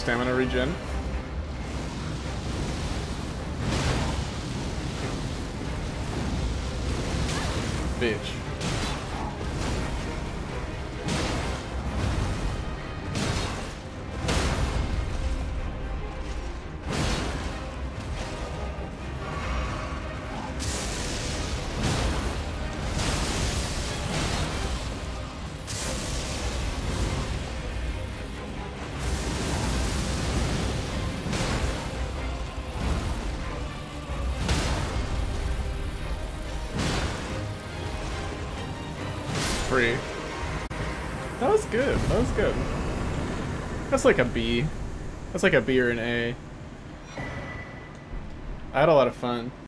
stamina regen. Bitch. Free. That was good. That was good. That's like a B. That's like a B or an A. I had a lot of fun.